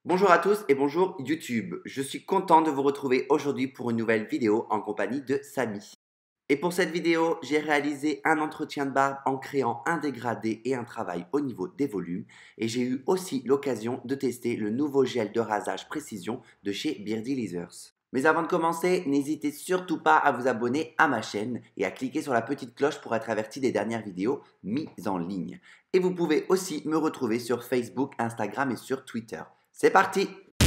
Bonjour à tous et bonjour YouTube. Je suis content de vous retrouver aujourd'hui pour une nouvelle vidéo en compagnie de Samy. Et pour cette vidéo, j'ai réalisé un entretien de barbe en créant un dégradé et un travail au niveau des volumes. Et j'ai eu aussi l'occasion de tester le nouveau gel de rasage précision de chez Beardy Lasers. Mais avant de commencer, n'hésitez surtout pas à vous abonner à ma chaîne et à cliquer sur la petite cloche pour être averti des dernières vidéos mises en ligne. Et vous pouvez aussi me retrouver sur Facebook, Instagram et sur Twitter. C'est parti!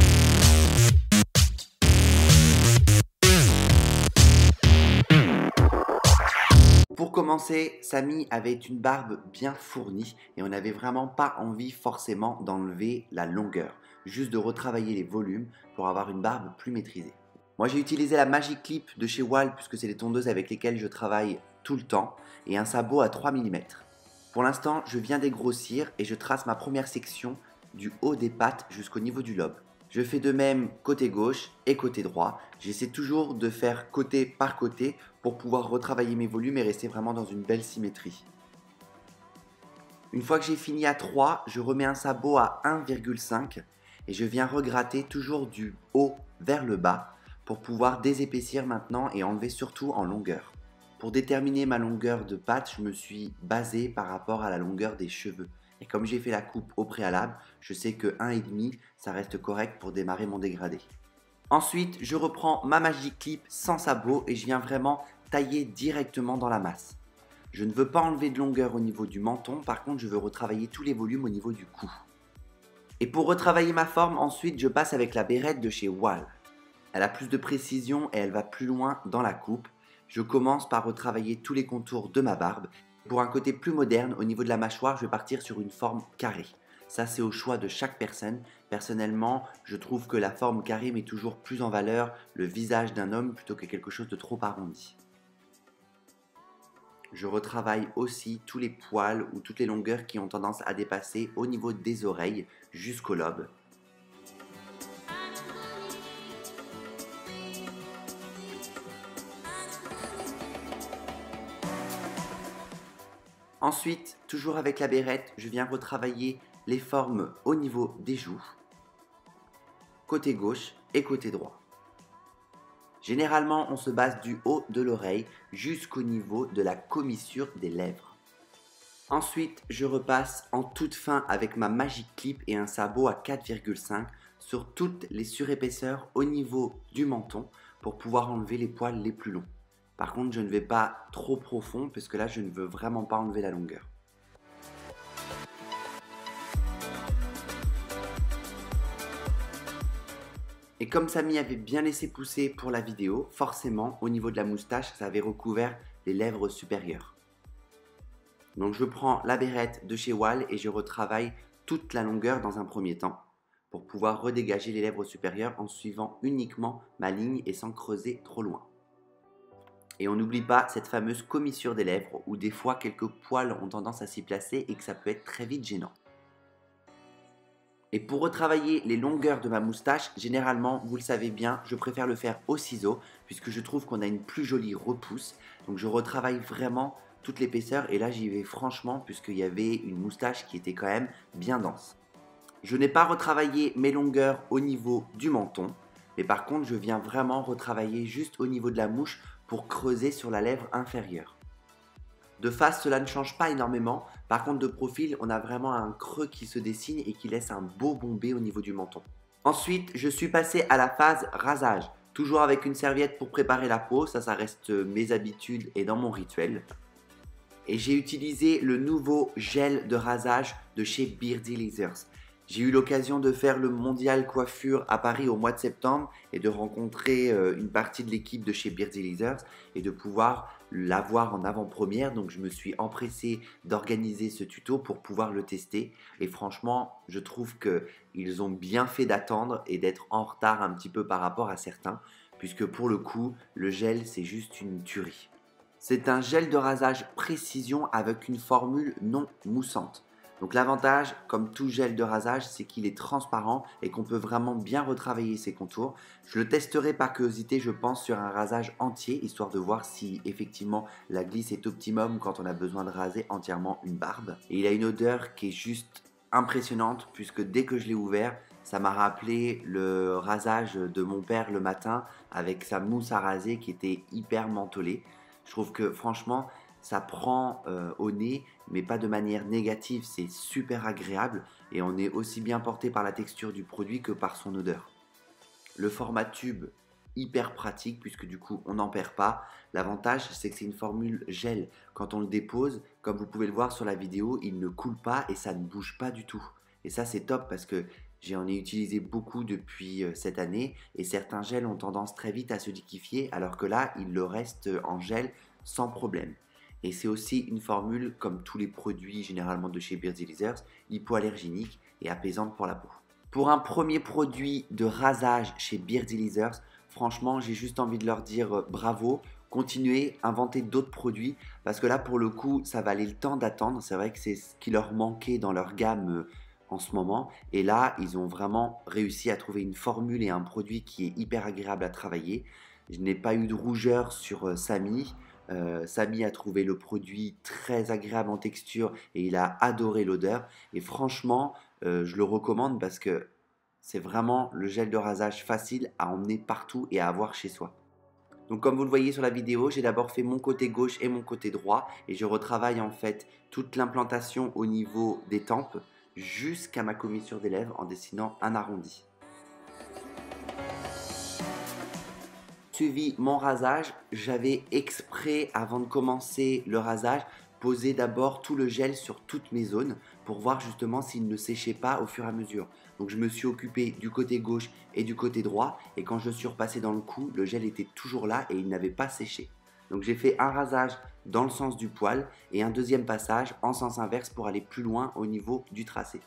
Pour commencer, Samy avait une barbe bien fournie et on n'avait vraiment pas envie forcément d'enlever la longueur, juste de retravailler les volumes pour avoir une barbe plus maîtrisée. Moi j'ai utilisé la Magic Clip de chez Wahl puisque c'est les tondeuses avec lesquelles je travaille tout le temps et un sabot à 3 mm. Pour l'instant, je viens dégrossir et je trace ma première section du haut des pattes jusqu'au niveau du lobe. Je fais de même côté gauche et côté droit. J'essaie toujours de faire côté par côté pour pouvoir retravailler mes volumes et rester vraiment dans une belle symétrie. Une fois que j'ai fini à 3, je remets un sabot à 1,5 et je viens regratter toujours du haut vers le bas pour pouvoir désépaissir maintenant et enlever surtout en longueur. Pour déterminer ma longueur de patte, je me suis basé par rapport à la longueur des cheveux. Et comme j'ai fait la coupe au préalable, je sais que 1,5 ça reste correct pour démarrer mon dégradé. Ensuite, je reprends ma Magic Clip sans sabot et je viens vraiment tailler directement dans la masse. Je ne veux pas enlever de longueur au niveau du menton, par contre je veux retravailler tous les volumes au niveau du cou. Et pour retravailler ma forme, ensuite je passe avec la Bérette de chez Wahl. Elle a plus de précision et elle va plus loin dans la coupe. Je commence par retravailler tous les contours de ma barbe. Pour un côté plus moderne, au niveau de la mâchoire, je vais partir sur une forme carrée. Ça, c'est au choix de chaque personne. Personnellement, je trouve que la forme carrée met toujours plus en valeur le visage d'un homme plutôt que quelque chose de trop arrondi. Je retravaille aussi tous les poils ou toutes les longueurs qui ont tendance à dépasser au niveau des oreilles jusqu'au lobe. Ensuite, toujours avec la Bérette, je viens retravailler les formes au niveau des joues, côté gauche et côté droit. Généralement, on se base du haut de l'oreille jusqu'au niveau de la commissure des lèvres. Ensuite, je repasse en toute fin avec ma Magic Clip et un sabot à 4,5 sur toutes les surépaisseurs au niveau du menton pour pouvoir enlever les poils les plus longs. Par contre, je ne vais pas trop profond parce que là, je ne veux vraiment pas enlever la longueur. Et comme Samy avait bien laissé pousser pour la vidéo, forcément, au niveau de la moustache, ça avait recouvert les lèvres supérieures. Donc je prends la Bérette de chez Wahl et je retravaille toute la longueur dans un premier temps pour pouvoir redégager les lèvres supérieures en suivant uniquement ma ligne et sans creuser trop loin. Et on n'oublie pas cette fameuse commissure des lèvres où des fois quelques poils ont tendance à s'y placer et que ça peut être très vite gênant. Et pour retravailler les longueurs de ma moustache, généralement, vous le savez bien, je préfère le faire au ciseau puisque je trouve qu'on a une plus jolie repousse. Donc je retravaille vraiment toute l'épaisseur et là j'y vais franchement puisqu'il y avait une moustache qui était quand même bien dense. Je n'ai pas retravaillé mes longueurs au niveau du menton, mais par contre je viens vraiment retravailler juste au niveau de la mouche pour creuser sur la lèvre inférieure. De face, cela ne change pas énormément. Par contre, de profil, on a vraiment un creux qui se dessine et qui laisse un beau bombé au niveau du menton. Ensuite, je suis passé à la phase rasage. Toujours avec une serviette pour préparer la peau, ça reste mes habitudes et dans mon rituel. Et j'ai utilisé le nouveau gel de rasage de chez Beardy Lasers. J'ai eu l'occasion de faire le mondial coiffure à Paris au mois de septembre et de rencontrer une partie de l'équipe de chez Beardy Lasers et de pouvoir l'avoir en avant-première. Donc je me suis empressé d'organiser ce tuto pour pouvoir le tester. Et franchement, je trouve qu'ils ont bien fait d'attendre et d'être en retard un petit peu par rapport à certains. Puisque pour le coup, le gel, c'est juste une tuerie. C'est un gel de rasage précision avec une formule non moussante. Donc l'avantage, comme tout gel de rasage, c'est qu'il est transparent et qu'on peut vraiment bien retravailler ses contours. Je le testerai par curiosité, je pense, sur un rasage entier, histoire de voir si effectivement la glisse est optimum quand on a besoin de raser entièrement une barbe. Et il a une odeur qui est juste impressionnante, puisque dès que je l'ai ouvert, Ça m'a rappelé le rasage de mon père le matin avec sa mousse à raser qui était hyper mentholée. Je trouve que franchement, ça prend au nez, mais pas de manière négative. C'est super agréable et on est aussi bien porté par la texture du produit que par son odeur. Le format tube, hyper pratique puisque du coup on n'en perd pas. L'avantage c'est que c'est une formule gel. Quand on le dépose, comme vous pouvez le voir sur la vidéo, il ne coule pas et ça ne bouge pas du tout. Et ça c'est top parce que j'en ai utilisé beaucoup depuis cette année et certains gels ont tendance très vite à se liquéfier alors que là il le reste en gel sans problème. Et c'est aussi une formule comme tous les produits généralement de chez Beards Lizards, hypoallergénique et apaisante pour la peau. Pour un premier produit de rasage chez Beards Lizards, franchement, j'ai juste envie de leur dire bravo. Continuez, inventez d'autres produits parce que là, pour le coup, ça valait le temps d'attendre. C'est vrai que c'est ce qui leur manquait dans leur gamme en ce moment. Et là, ils ont vraiment réussi à trouver une formule et un produit qui est hyper agréable à travailler. Je n'ai pas eu de rougeur sur Samy. Samy a trouvé le produit très agréable en texture et il a adoré l'odeur. Et franchement, je le recommande parce que c'est vraiment le gel de rasage facile à emmener partout et à avoir chez soi. Donc comme vous le voyez sur la vidéo, j'ai d'abord fait mon côté gauche et mon côté droit et je retravaille en fait toute l'implantation au niveau des tempes jusqu'à ma commissure des lèvres en dessinant un arrondi. Suivi mon rasage, j'avais exprès avant de commencer le rasage posé d'abord tout le gel sur toutes mes zones pour voir justement s'il ne séchait pas au fur et à mesure. Donc je me suis occupé du côté gauche et du côté droit et quand je suis repassé dans le cou, le gel était toujours là et il n'avait pas séché. Donc j'ai fait un rasage dans le sens du poil et un deuxième passage en sens inverse pour aller plus loin au niveau du tracé.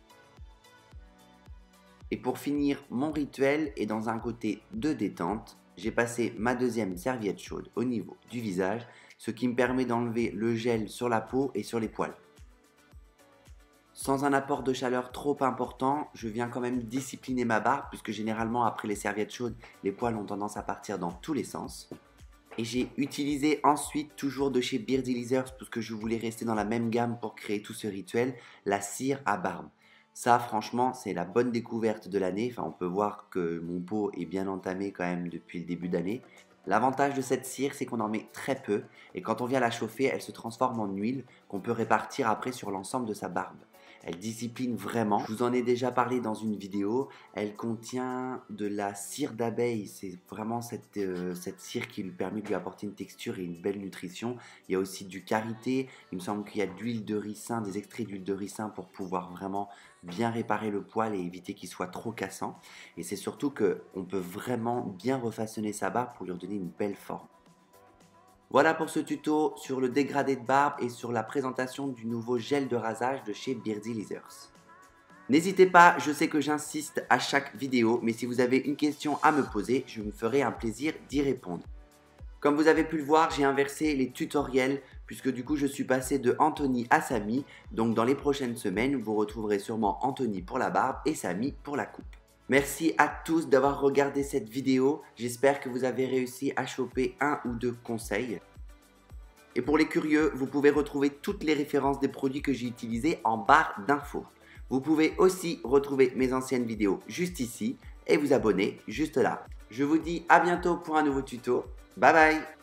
Et pour finir mon rituel et dans un côté de détente, j'ai passé ma deuxième serviette chaude au niveau du visage, ce qui me permet d'enlever le gel sur la peau et sur les poils. Sans un apport de chaleur trop important, je viens quand même discipliner ma barbe puisque généralement après les serviettes chaudes, les poils ont tendance à partir dans tous les sens. Et j'ai utilisé ensuite, toujours de chez Beards Lizards, puisque je voulais rester dans la même gamme pour créer tout ce rituel, la cire à barbe. Ça, franchement, c'est la bonne découverte de l'année. Enfin, on peut voir que mon pot est bien entamé quand même depuis le début d'année. L'avantage de cette cire, c'est qu'on en met très peu. Et quand on vient la chauffer, elle se transforme en huile qu'on peut répartir après sur l'ensemble de sa barbe. Elle discipline vraiment. Je vous en ai déjà parlé dans une vidéo. Elle contient de la cire d'abeille. C'est vraiment cette cire qui lui permet de lui apporter une texture et une belle nutrition. Il y a aussi du karité. Il me semble qu'il y a de l'huile de ricin, des extraits d'huile de ricin pour pouvoir vraiment bien réparer le poil et éviter qu'il soit trop cassant. Et c'est surtout qu'on peut vraiment bien refaçonner sa barbe pour lui redonner une belle forme. Voilà pour ce tuto sur le dégradé de barbe et sur la présentation du nouveau gel de rasage de chez Beards Lizards. N'hésitez pas, je sais que j'insiste à chaque vidéo, mais si vous avez une question à me poser, je me ferai un plaisir d'y répondre. Comme vous avez pu le voir, j'ai inversé les tutoriels puisque du coup je suis passé de Anthony à Samy. Donc dans les prochaines semaines, vous retrouverez sûrement Anthony pour la barbe et Samy pour la coupe. Merci à tous d'avoir regardé cette vidéo. J'espère que vous avez réussi à choper un ou deux conseils. Et pour les curieux, vous pouvez retrouver toutes les références des produits que j'ai utilisés en barre d'infos. Vous pouvez aussi retrouver mes anciennes vidéos juste ici et vous abonner juste là. Je vous dis à bientôt pour un nouveau tuto. Bye bye!